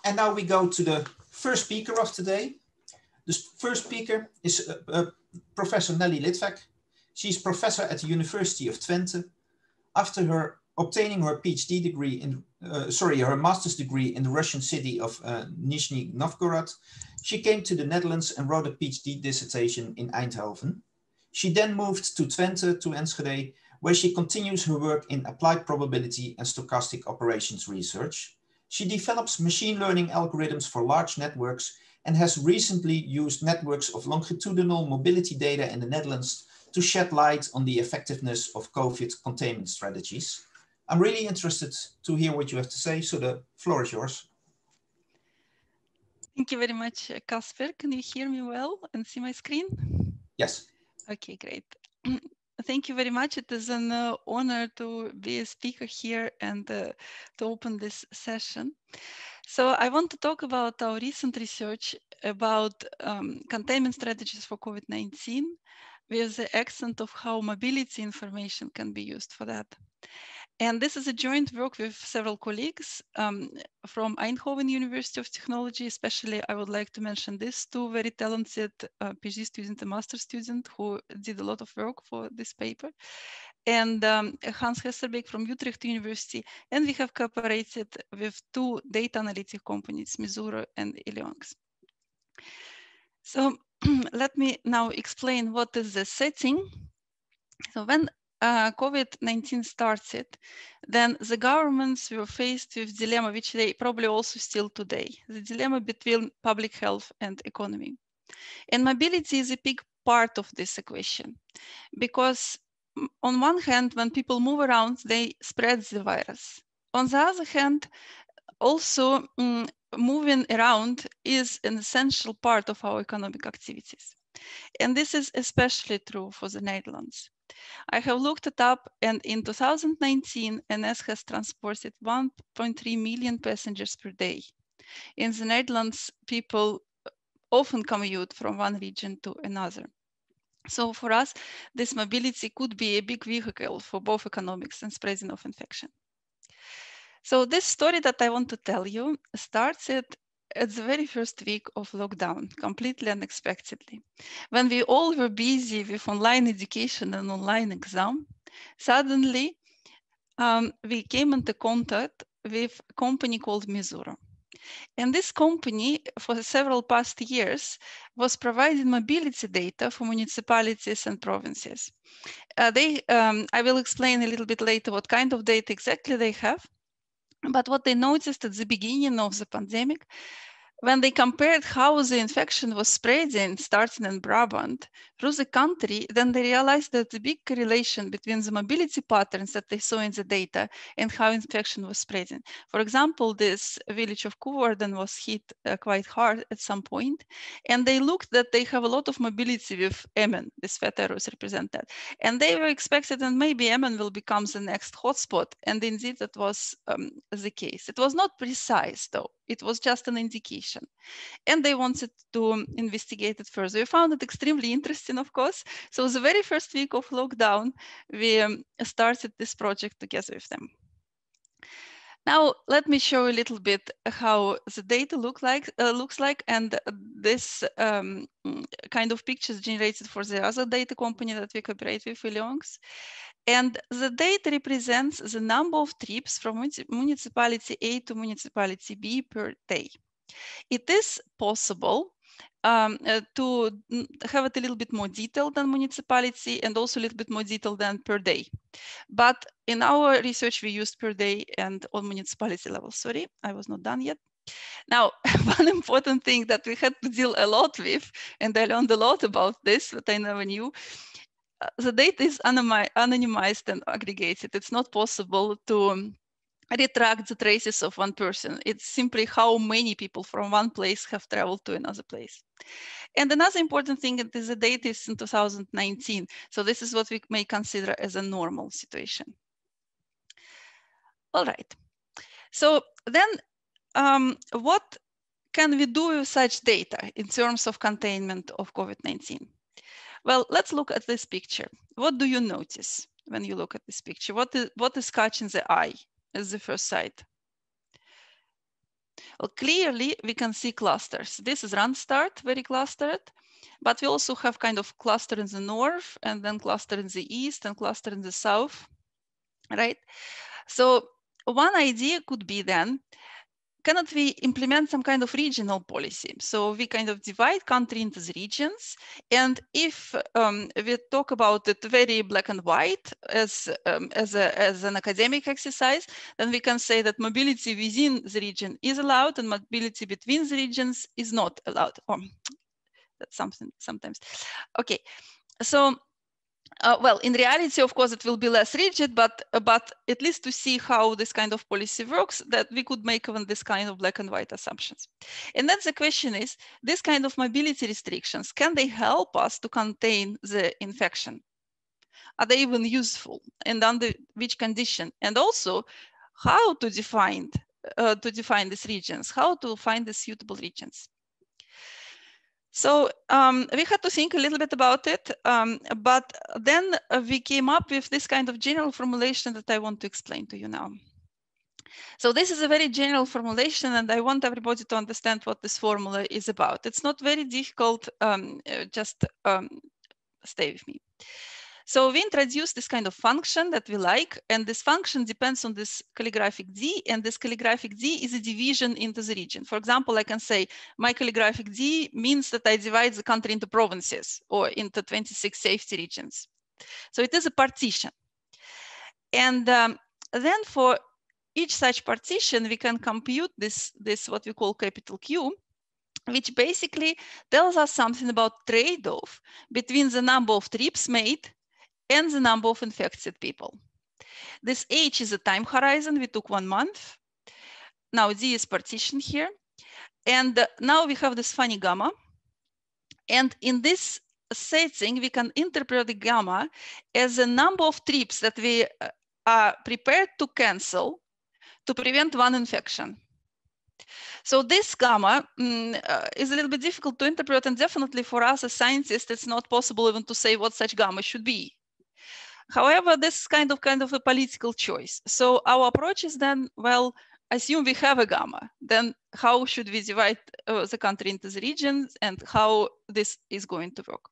And now we go to the first speaker of today. The first speaker is Professor Nelly Litvak. She's professor at the University of Twente. After obtaining her PhD degree in, her master's degree in the Russian city of Nizhny Novgorod, she came to the Netherlands and wrote a PhD dissertation in Eindhoven. She then moved to Twente, to Enschede, where she continues her work in applied probability and stochastic operations research. She develops machine learning algorithms for large networks and has recently used networks of longitudinal mobility data in the Netherlands to shed light on the effectiveness of COVID containment strategies. I'm really interested to hear what you have to say, so the floor is yours. Thank you very much, Casper. Can you hear me well and see my screen? Yes. Okay, great. Thank you very much. It is an honor to be a speaker here and to open this session. So I want to talk about our recent research about containment strategies for COVID-19 with the accent of how mobility information can be used for that. And this is a joint work with several colleagues from Eindhoven University of Technology. Especially, I would like to mention these two very talented PhD student and master student who did a lot of work for this paper. And Hans Hesselbeek from Utrecht University. And we have cooperated with two data analytic companies, Missouri and Illinois. So let me now explain what is the setting. So when COVID-19 started, then the governments were faced with dilemma, which they probably also still today, the dilemma between public health and economy. And mobility is a big part of this equation, because on one hand, when people move around, they spread the virus. On the other hand, also moving around is an essential part of our economic activities. And this is especially true for the Netherlands. I have looked it up, and in 2019, NS has transported 1.3 million passengers per day. In the Netherlands, people often commute from one region to another. So for us, this mobility could be a big vehicle for both economics and spreading of infection. So this story that I want to tell you started at the very first week of lockdown, completely unexpectedly. When we all were busy with online education and online exam, suddenly we came into contact with a company called Missouri. And this company, for several past years, was providing mobility data for municipalities and provinces. I will explain a little bit later what kind of data exactly they have. But what they noticed at the beginning of the pandemic, when they compared how the infection was spreading, starting in Brabant, through the country, then they realized that the big correlation between the mobility patterns that they saw in the data and how infection was spreading. For example, this village of Koevoorden was hit quite hard at some point, and they looked that they have a lot of mobility with Emmen, this fat arrows represent that. And they were expected that maybe Emmen will become the next hotspot, and indeed that was the case. It was not precise though, it was just an indication. And they wanted to investigate it further. We found it extremely interesting, of course. So the very first week of lockdown, we started this project together with them. Now, let me show you a little bit how the data looks like, and this kind of pictures generated for the other data company that we cooperate with, Illinois. And the data represents the number of trips from municipality A to municipality B per day. It is possible to have it a little bit more detailed than municipality and also a little bit more detailed than per day. But in our research, we used per day and on municipality level. Sorry, I was not done yet. Now, one important thing that we had to deal a lot with, and I learned a lot about this that I never knew, the data is anonymized and aggregated. It's not possible to retract the traces of one person. It's simply how many people from one place have traveled to another place. And another important thing is the data is in 2019. So this is what we may consider as a normal situation. All right. So then what can we do with such data in terms of containment of COVID-19? Well, let's look at this picture. What do you notice when you look at this picture? What is catching the eye as the first sight? Well, clearly we can see clusters. This is Randstad, very clustered, but we also have kind of cluster in the north, and then cluster in the east, and cluster in the south, right? So one idea could be then, cannot we implement some kind of regional policy? So we kind of divide country into the regions. And if we talk about it very black and white as an academic exercise, then we can say that mobility within the region is allowed and mobility between the regions is not allowed. Or that's something sometimes. Okay, so well, in reality, of course, it will be less rigid, but at least to see how this kind of policy works, that we could make even this kind of black and white assumptions. And then the question is, this kind of mobility restrictions, can they help us to contain the infection? Are they even useful, and under which condition? And also, how to define these regions, how to find the suitable regions. So we had to think a little bit about it, but then we came up with this kind of general formulation that I want to explain to you now. So this is a very general formulation, and I want everybody to understand what this formula is about. It's not very difficult, just stay with me. So we introduced this kind of function that we like, and this function depends on this calligraphic D, and this calligraphic D is a division into the region. For example, I can say my calligraphic D means that I divide the country into provinces or into 26 safety regions. So it is a partition. And then for each such partition, we can compute this what we call capital Q, which basically tells us something about trade-off between the number of trips made and the number of infected people. This H is a time horizon. We took 1 month. Now D is partition here. And now we have this funny gamma. And in this setting, we can interpret the gamma as a number of trips that we are prepared to cancel to prevent one infection. So this gamma is a little bit difficult to interpret, and definitely for us as scientists, it's not possible even to say what such gamma should be. However, this is kind of a political choice. So our approach is then, well, assume we have a gamma, then how should we divide the country into the regions and how this is going to work?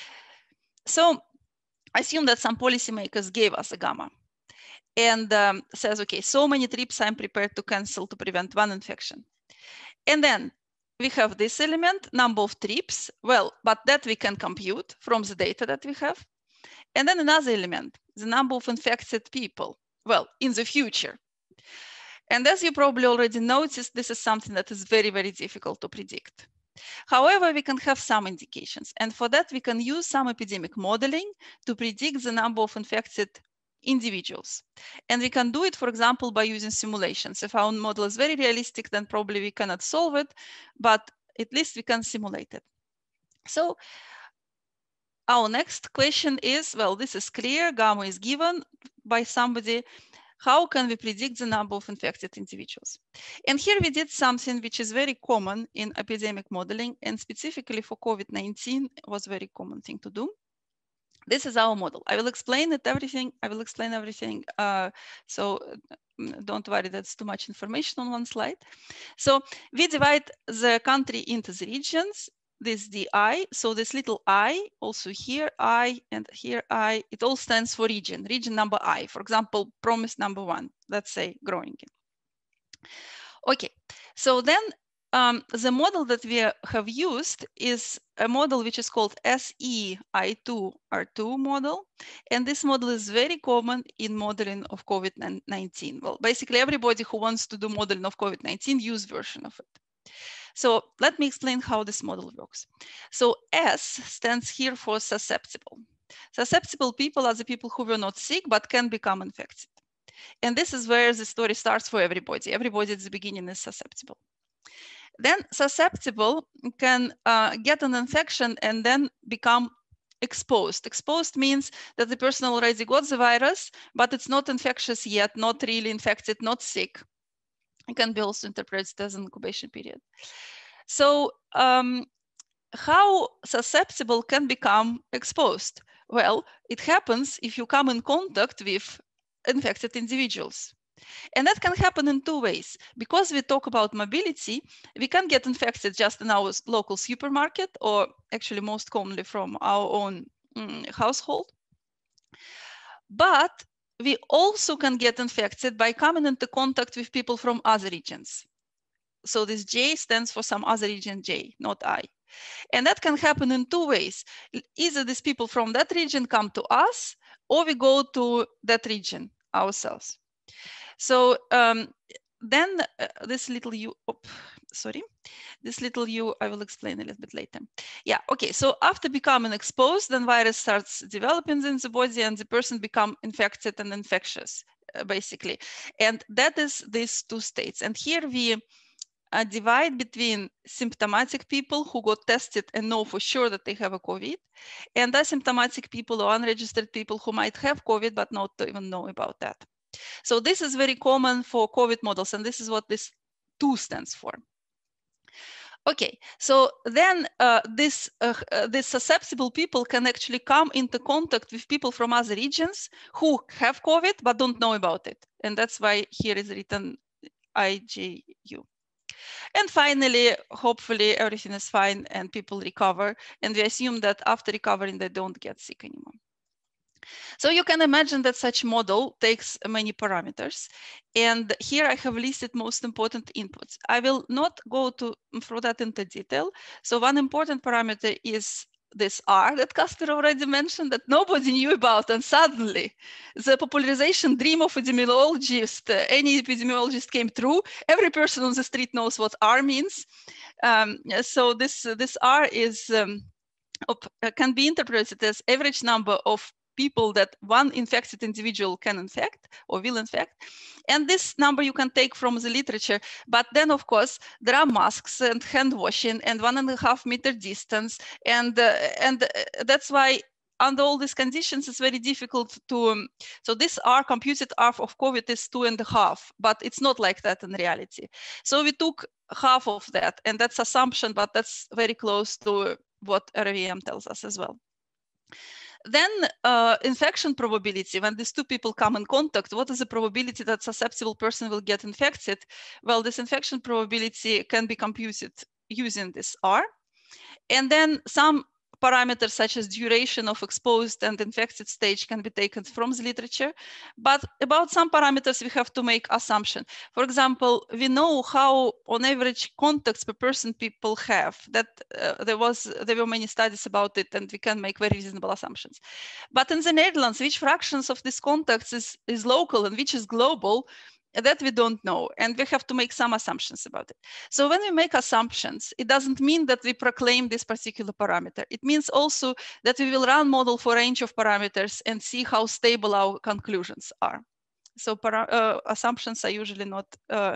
So assume that some policymakers gave us a gamma and says, okay, so many trips I'm prepared to cancel to prevent one infection. And then we have this element, number of trips, well, but that we can compute from the data that we have. And then another element, the number of infected people, well, in the future. And as you probably already noticed, this is something that is very, very difficult to predict. However, we can have some indications. And for that, we can use some epidemic modeling to predict the number of infected individuals. And we can do it, for example, by using simulations. If our model is very realistic, then probably we cannot solve it, but at least we can simulate it. So our next question is, well, this is clear, gamma is given by somebody. How can we predict the number of infected individuals? And here we did something which is very common in epidemic modeling, and specifically for COVID-19 was a very common thing to do. This is our model. I will explain everything. So don't worry, that's too much information on one slide. So we divide the country into the regions. This DI, so this little I, also here I and here I, it all stands for region number I. For example, promise number 1, let's say Groningen. Okay, so then the model that we have used is a model which is called SEIR2 model. And this model is very common in modeling of COVID-19. Well, basically everybody who wants to do modeling of COVID-19 use version of it. So let me explain how this model works. So S stands here for susceptible. Susceptible people are the people who were not sick but can become infected. And this is where the story starts for everybody. Everybody at the beginning is susceptible. Then susceptible can get an infection and then become exposed. Exposed means that the person already got the virus, but it's not infectious yet, not really infected, not sick. It can be also interpreted as an incubation period. So how susceptible can become exposed? Well, it happens if you come in contact with infected individuals. And that can happen in two ways. Because we talk about mobility, we can get infected just in our local supermarket, or actually most commonly from our own household. But we also can get infected by coming into contact with people from other regions. So this J stands for some other region J, not I. And that can happen in two ways. Either these people from that region come to us, or we go to that region ourselves. So then this little U, this little U, I will explain a little bit later. Yeah, okay, so after becoming exposed, then virus starts developing in the body and the person become infected and infectious, basically. And that is these two states. And here we divide between symptomatic people who got tested and know for sure that they have a COVID, and asymptomatic people or unregistered people who might have COVID but not even know about that. So this is very common for COVID models, and this is what this 2 stands for. Okay, so then these susceptible people can actually come into contact with people from other regions who have COVID but don't know about it. And that's why here is written IJU. And finally, hopefully everything is fine and people recover. And we assume that after recovering, they don't get sick anymore. So you can imagine that such model takes many parameters. And here I have listed most important inputs. I will not go through that into detail. So one important parameter is this R that Casper already mentioned that nobody knew about, and suddenly the popularization dream of epidemiologist, any epidemiologist came true. Every person on the street knows what R means. So this R is can be interpreted as average number of people that one infected individual can infect or will infect. And this number you can take from the literature. But then, of course, there are masks and hand washing and 1.5 meter distance. And that's why under all these conditions, it's very difficult to, so this R, computed R of COVID is 2.5, but it's not like that in reality. So we took half of that, and that's assumption, but that's very close to what RVM tells us as well. Then infection probability, when these two people come in contact, what is the probability that susceptible person will get infected? Well, this infection probability can be computed using this R. And then some parameters such as duration of exposed and infected stage can be taken from the literature. But about some parameters, we have to make assumption. For example, we know how on average contacts per person people have. That there were many studies about it, and we can make very reasonable assumptions. But in the Netherlands, which fractions of these contacts is local and which is global, that we don't know, and we have to make some assumptions about it. So when we make assumptions, it doesn't mean that we proclaim this particular parameter. It means also that we will run model for a range of parameters and see how stable our conclusions are. So assumptions are usually not,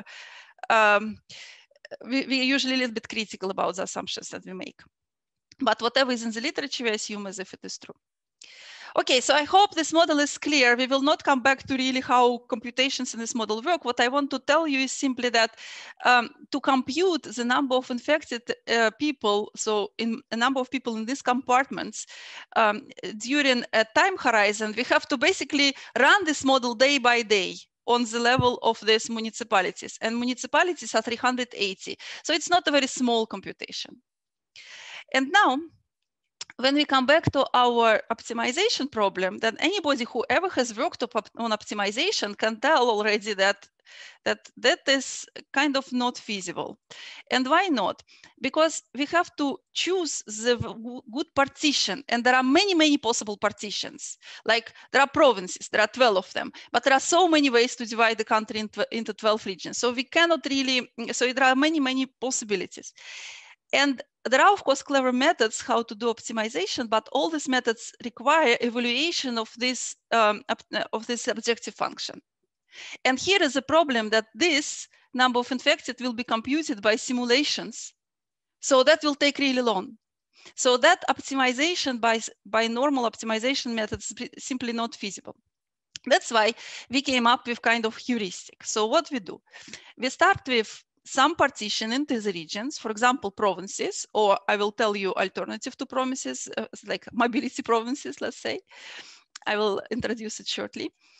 we're usually a little bit critical about the assumptions that we make. But whatever is in the literature, we assume as if it is true. Okay, so I hope this model is clear. We will not come back to really how computations in this model work. What I want to tell you is simply that to compute the number of infected people, so in a number of people in these compartments during a time horizon, we have to basically run this model day by day on the level of these municipalities. And municipalities are 380. So it's not a very small computation. And now, when we come back to our optimization problem, then anybody who ever has worked on optimization can tell already that is kind of not feasible. And why not? Because we have to choose the good partition, and there are many, many possible partitions. Like there are provinces, there are 12 of them, but there are so many ways to divide the country into 12 regions. So we cannot really, so there are many, many possibilities. And there are, of course, clever methods how to do optimization, but all these methods require evaluation of this objective function. And here is a problem that this number of infected will be computed by simulations. So that will take really long. So that optimization by normal optimization methods is simply not feasible. That's why we came up with kind of heuristic. So what we do, we start with some partition into the regions, for example, provinces, or I will tell you alternative to provinces, like mobility provinces, let's say. I will introduce it shortly.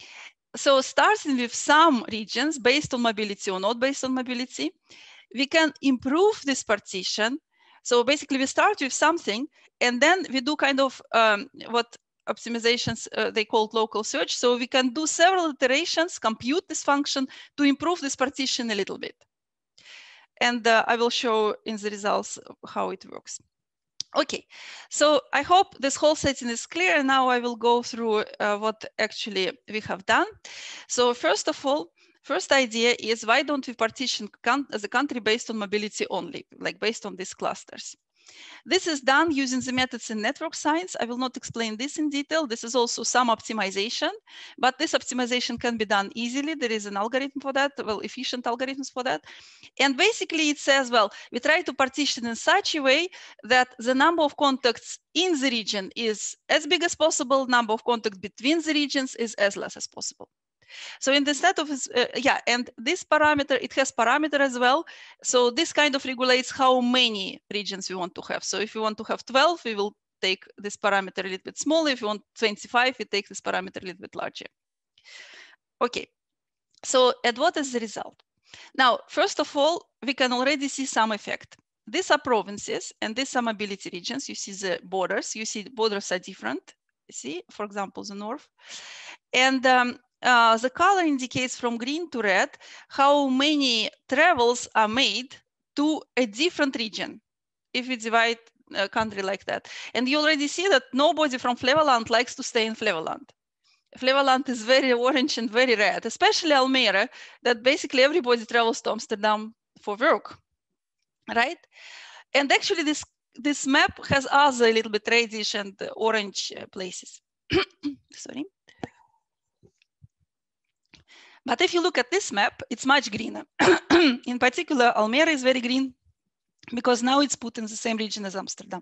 So starting with some regions based on mobility or not based on mobility, we can improve this partition. So basically we start with something and then we do kind of what optimizations they called local search. So we can do several iterations, compute this function to improve this partition a little bit. And I will show in the results how it works. Okay, so I hope this whole setting is clear. And now I will go through what actually we have done. So first of all, first idea is why don't we partition the country based on mobility only, like based on these clusters? This is done using the methods in network science. I will not explain this in detail. This is also some optimization, but this optimization can be done easily. There is an algorithm for that, well, efficient algorithms for that. And basically it says, well, we try to partition in such a way that the number of contacts in the region is as big as possible, number of contacts between the regions is as less as possible. So in the set of, yeah, and this parameter, it has parameter as well. So this kind of regulates how many regions we want to have. So if we want to have 12, we will take this parameter a little bit smaller. If you want 25, we take this parameter a little bit larger. Okay, so and what is the result? Now, first of all, we can already see some effect. These are provinces and these are mobility regions. You see the borders. You see the borders are different. You see, for example, the north. And the color indicates from green to red how many travels are made to a different region if we divide a country like that. And you already see that nobody from Flevoland likes to stay in Flevoland. Flevoland is very orange and very red, especially Almere, that basically everybody travels to Amsterdam for work, right? And actually this map has other a little bit reddish and orange places. Sorry. But if you look at this map, it's much greener. In particular, Almere is very green because now it's put in the same region as Amsterdam.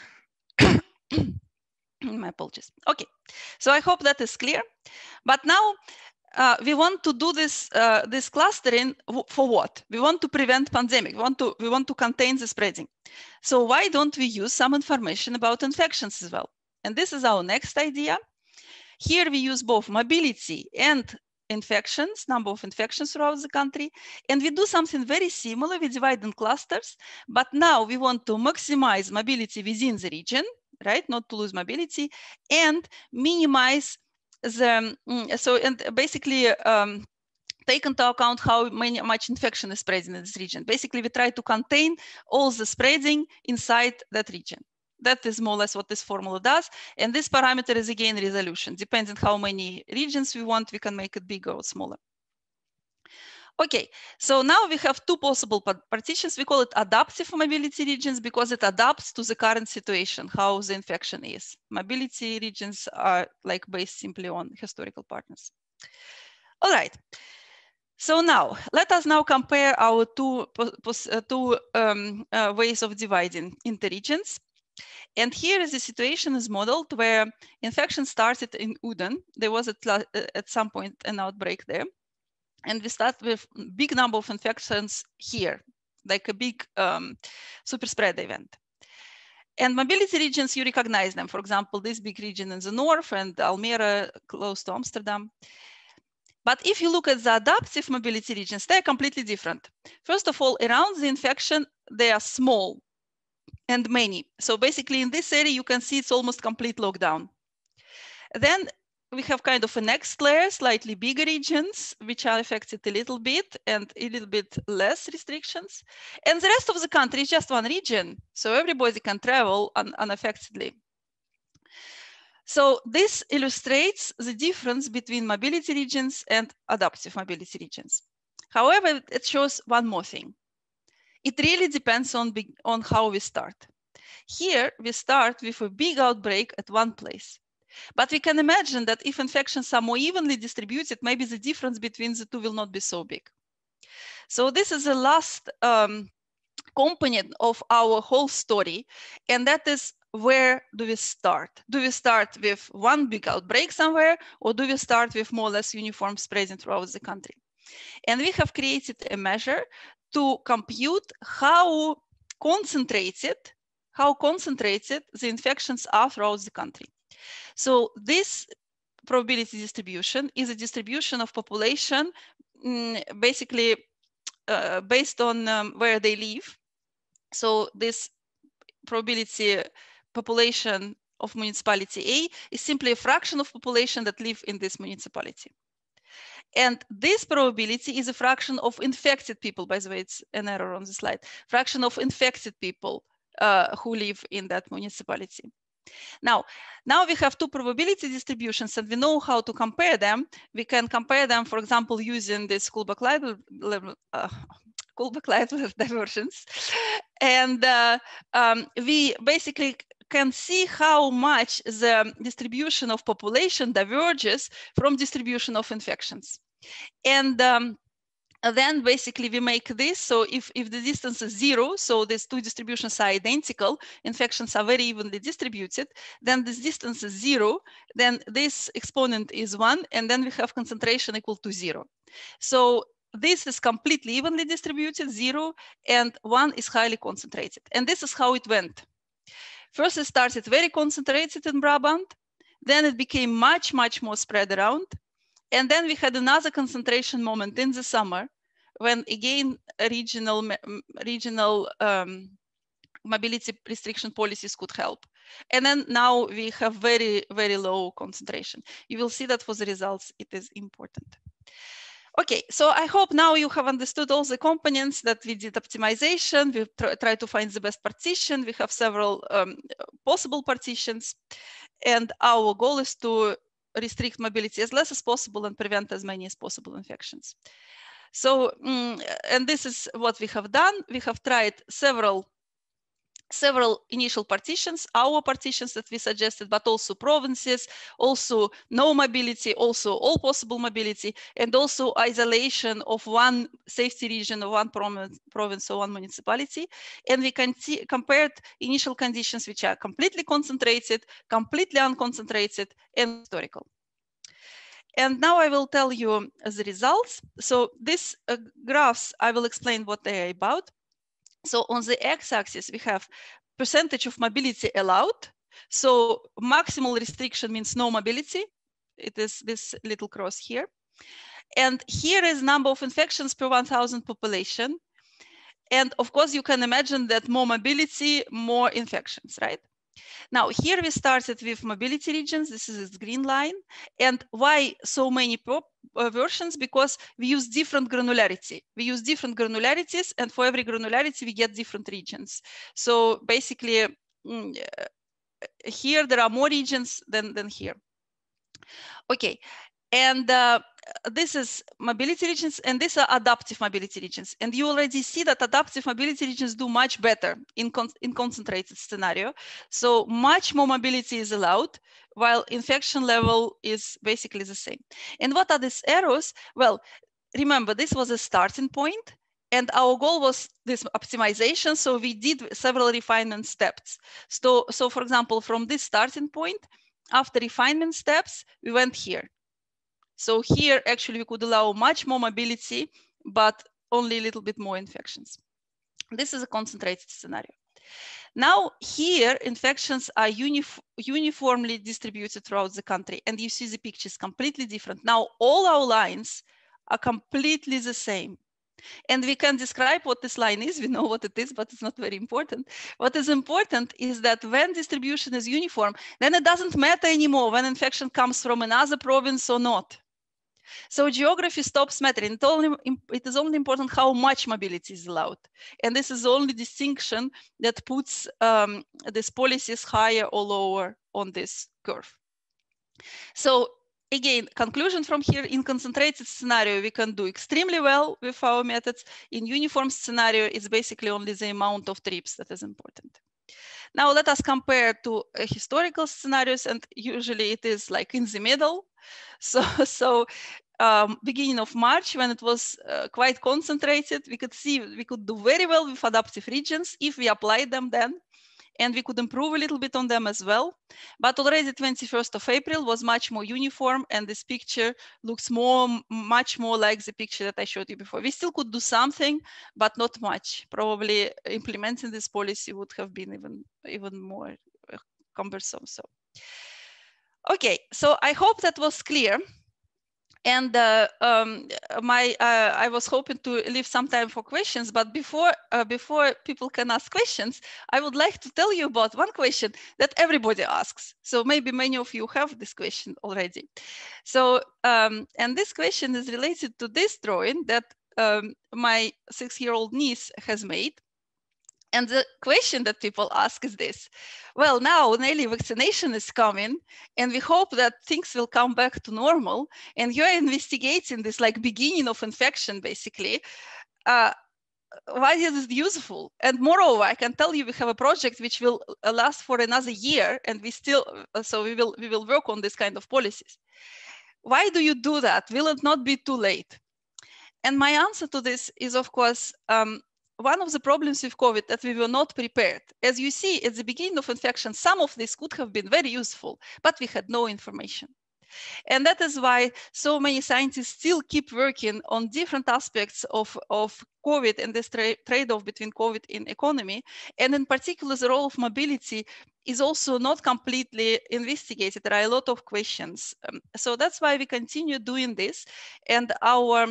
My apologies. Okay, so I hope that is clear. But now we want to do this this clustering for what? We want to prevent pandemic. We want to contain the spreading. So why don't we use some information about infections as well? And this is our next idea. Here we use both mobility and infections, number of infections throughout the country. And we do something very similar. We divide in clusters, but now we want to maximize mobility within the region, right? Not to lose mobility and minimize the, and basically take into account how much infection is spreading in this region. Basically, we try to contain all the spreading inside that region. That is more or less what this formula does. And this parameter is again resolution. Depends on how many regions we want, we can make it bigger or smaller. Okay, so now we have two possible partitions. We call it adaptive mobility regions because it adapts to the current situation, how the infection is. Mobility regions are like based simply on historical partners. All right. So now, let us now compare our two ways of dividing into regions. And here is the situation is modeled where infection started in Uden. There was at some point an outbreak there. And we start with big number of infections here, like a big super spread event. And mobility regions, you recognize them. For example, this big region in the north and Almere close to Amsterdam. But if you look at the adaptive mobility regions, they're completely different. First of all, around the infection, they are small and many. So basically in this area, you can see it's almost complete lockdown. Then we have kind of a next layer, slightly bigger regions, which are affected a little bit and a little bit less restrictions. And the rest of the country is just one region. So everybody can travel unaffectedly. So this illustrates the difference between mobility regions and adaptive mobility regions. However, it shows one more thing. It really depends on how we start. Here, we start with a big outbreak at one place. But we can imagine that if infections are more evenly distributed, maybe the difference between the two will not be so big. So this is the last component of our whole story, and that is where do we start? Do we start with one big outbreak somewhere, or do we start with more or less uniform spreading throughout the country? And we have created a measure to compute how concentrated the infections are throughout the country. So this probability distribution is a distribution of population basically based on where they live. So this probability population of municipality A is simply a fraction of population that live in this municipality. And this probability is a fraction of infected people. By the way, it's an error on the slide. Fraction of infected people who live in that municipality. Now we have two probability distributions and we know how to compare them. We can compare them, for example, using this Kullback-Leibler divergence. And we basically can see how much the distribution of population diverges from distribution of infections. And then basically we make this, so if the distance is 0, so these two distributions are identical, infections are very evenly distributed, then this distance is 0, then this exponent is 1, and then we have concentration equal to 0. So this is completely evenly distributed, 0, and 1 is highly concentrated. And this is how it went. First, it started very concentrated in Brabant, then it became much, much more spread around. And then we had another concentration moment in the summer when again regional mobility restriction policies could help. And then now we have very, very low concentration. You will see that for the results, it is important. Okay, so I hope now you have understood all the components that we did optimization. We try to find the best partition. We have several possible partitions. And our goal is to restrict mobility as less as possible and prevent as many as possible infections. So, and this is what we have done. We have tried several initial partitions, our partitions that we suggested, but also provinces, also no mobility, also all possible mobility, and also isolation of one safety region of one province or one municipality. And we can see compared initial conditions which are completely concentrated, completely unconcentrated, and historical. And now I will tell you the results. So these graphs, I will explain what they are about. So on the x-axis, we have percentage of mobility allowed. So maximal restriction means no mobility. It is this little cross here. And here is number of infections per 1,000 population. And of course, you can imagine that more mobility, more infections, right? Now, here we started with mobility regions. This is the green line. And why so many versions? Because we use different granularity. We use different granularities, and for every granularity, we get different regions. So basically, here there are more regions than here. Okay, and this is mobility regions, and these are adaptive mobility regions. And you already see that adaptive mobility regions do much better in concentrated scenario. So much more mobility is allowed, while infection level is basically the same. And what are these arrows? Well, remember, this was a starting point, and our goal was this optimization. So we did several refinement steps. So for example, from this starting point, after refinement steps, we went here. So here, actually, we could allow much more mobility, but only a little bit more infections. This is a concentrated scenario. Now here, infections are uniformly distributed throughout the country. And you see the picture is completely different. Now all our lines are completely the same. And we can describe what this line is. We know what it is, but it's not very important. What is important is that when distribution is uniform, then it doesn't matter anymore when infection comes from another province or not. So geography stops mattering. It is only important how much mobility is allowed. And this is the only distinction that puts these policies higher or lower on this curve. So again, conclusion from here, in concentrated scenario, we can do extremely well with our methods. In uniform scenario, it's basically only the amount of trips that is important. Now let us compare to historical scenarios, and usually it is like in the middle. So beginning of March, when it was quite concentrated, we could see we could do very well with adaptive regions if we applied them then, and we could improve a little bit on them as well. But already 21st of April was much more uniform, and this picture looks much more like the picture that I showed you before. We still could do something, but not much. Probably implementing this policy would have been even more cumbersome. So, Okay, so I hope that was clear. And I was hoping to leave some time for questions, but before people can ask questions, I would like to tell you about one question that everybody asks. So maybe many of you have this question already. So, and this question is related to this drawing that my 6-year-old niece has made. And the question that people ask is this: well, now Nelly, vaccination is coming, and we hope that things will come back to normal. And you're investigating this like beginning of infection, basically. Why is it useful? And moreover, I can tell you we have a project which will last for another year, and we still, so we will work on this kind of policies. Why do you do that? Will it not be too late? And my answer to this is, of course, one of the problems with COVID that we were not prepared. As you see, at the beginning of infection, some of this could have been very useful, but we had no information. And that is why so many scientists still keep working on different aspects of COVID and this trade-off between COVID and economy. And in particular, the role of mobility is also not completely investigated. There are a lot of questions. So that's why we continue doing this. And our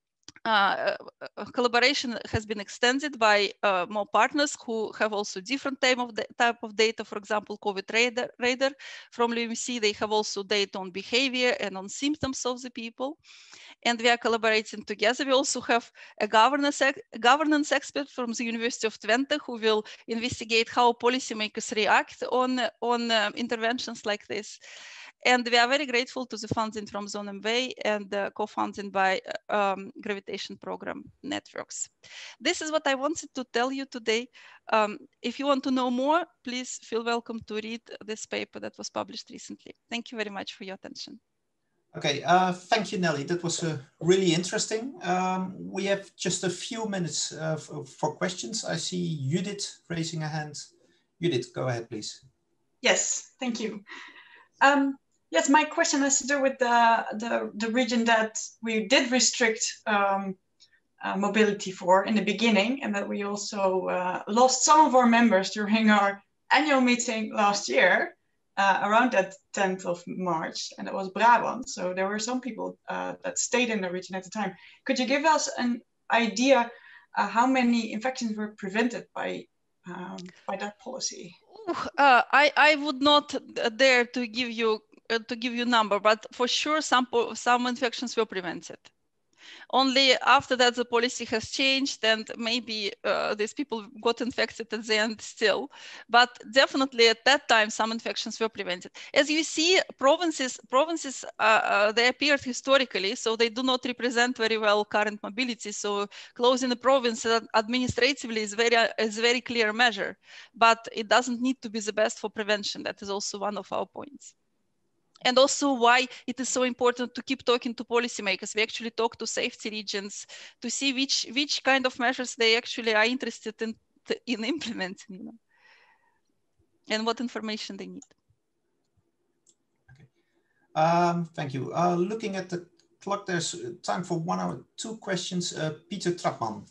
collaboration has been extended by more partners who have also different type of data. For example, COVID Radar from LUMC, they have also data on behavior and on symptoms of the people. And we are collaborating together. We also have a governance expert from the University of Twente who will investigate how policymakers react on interventions like this. And we are very grateful to the funding from Zone MV and co-funding by Gravitation Program Networks. This is what I wanted to tell you today. If you want to know more, please feel welcome to read this paper that was published recently. Thank you very much for your attention. Okay, thank you, Nelly. That was really interesting. We have just a few minutes for questions. I see Judith raising a hand. Judith, go ahead, please. Yes, thank you. Yes, my question has to do with the region that we did restrict mobility for in the beginning, and that we also lost some of our members during our annual meeting last year, around that 10th of March, and it was Brabant. So there were some people that stayed in the region at the time. Could you give us an idea how many infections were prevented by that policy? I would not dare to give you a number, but for sure some infections were prevented. Only after that the policy has changed, and maybe these people got infected at the end still. But definitely at that time some infections were prevented. As you see, provinces they appeared historically, so they do not represent very well current mobility. So closing the province administratively is very clear measure, but it doesn't need to be the best for prevention. That is also one of our points. And also why it is so important to keep talking to policymakers. We actually talk to safety regions to see which kind of measures they actually are interested in implementing, you know, and what information they need. Okay. Thank you. Looking at the clock, there's time for 1 or 2 questions. Peter Trapman.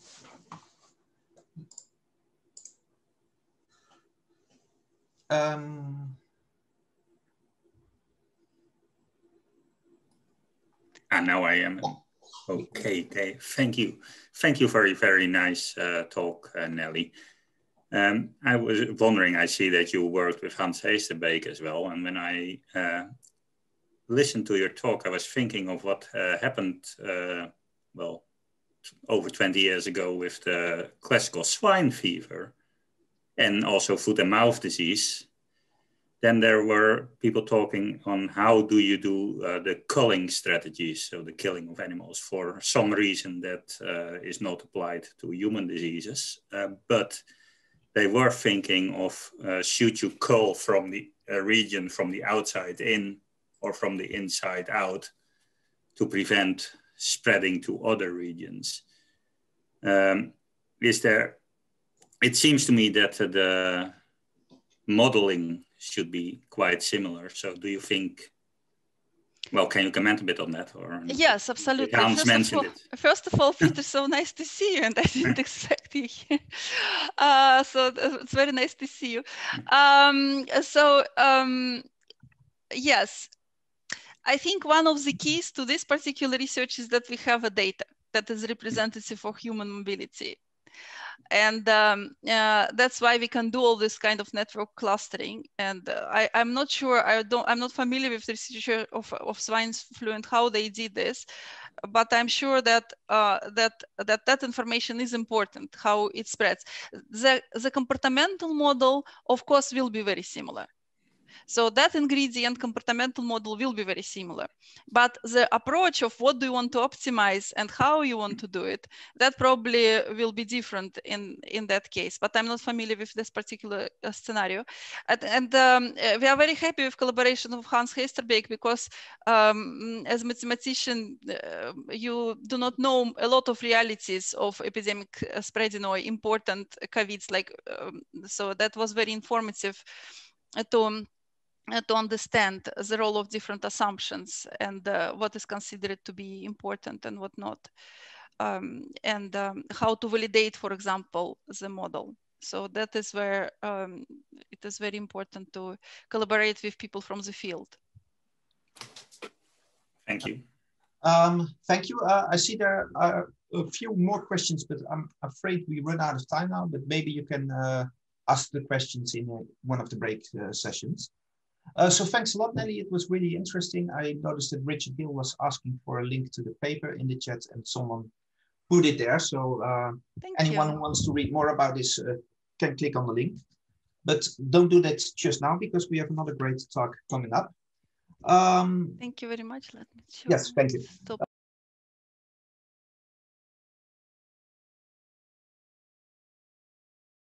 Now I am. Okay, thank you. Thank you for a very nice talk, Nelly. I was wondering, I see that you worked with Hans Heesterbeek as well. And when I listened to your talk, I was thinking of what happened, well, over 20 years ago with the classical swine fever and also foot and mouth disease. Then there were people talking on how do you do the culling strategies, so the killing of animals for some reason that is not applied to human diseases. But they were thinking of should you cull from the region from the outside in or from the inside out to prevent spreading to other regions. It seems to me that the modeling should be quite similar. So do you think, well, can you comment a bit on that? Or yes, absolutely. Hans mentioned it. First of all, Peter, so nice to see you, and I didn't expect you here. So it's very nice to see you. Yes, I think one of the keys to this particular research is that we have a data that is representative of human mobility. And that's why we can do all this kind of network clustering. And I'm not sure, I'm not familiar with the research of swine flu and how they did this, but I'm sure that that information is important, how it spreads. The comportamental model, of course, will be very similar. So that ingredient comportamental model will be very similar, but the approach of what do you want to optimize and how you want to do it, that probably will be different in that case, but I'm not familiar with this particular scenario. And we are very happy with collaboration of Hans Heisterbeek, because as a mathematician, you do not know a lot of realities of epidemic spreading or important COVIDs, like, so that was very informative to understand the role of different assumptions and what is considered to be important and what not, and how to validate, for example, the model. So that is where it is very important to collaborate with people from the field. Thank you. Thank you. I see there are a few more questions, but I'm afraid we run out of time now, but maybe you can ask the questions in one of the break sessions. So thanks a lot, Nelly. It was really interesting. I noticed that Richard Gill was asking for a link to the paper in the chat, and someone put it there. So anyone who wants to read more about this can click on the link. But don't do that just now, because we have another great talk coming up. Thank you very much. Let me yes, thank you. Stop.